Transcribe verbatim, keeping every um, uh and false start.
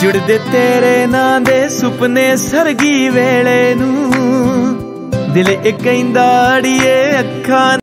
जुड़दे तेरे नां दे सुपने सरगी वेले नू दिल इक इंदा अड़िए अखां